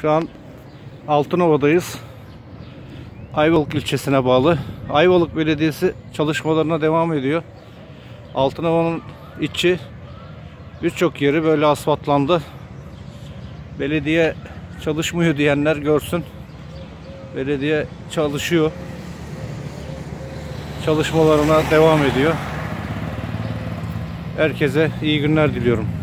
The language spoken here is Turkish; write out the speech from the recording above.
Şu an Altınova'dayız. Ayvalık ilçesine bağlı. Ayvalık Belediyesi çalışmalarına devam ediyor. Altınova'nın içi birçok yeri böyle asfaltlandı. Belediye çalışmıyor diyenler görsün. Belediye çalışıyor. Çalışmalarına devam ediyor. Herkese iyi günler diliyorum.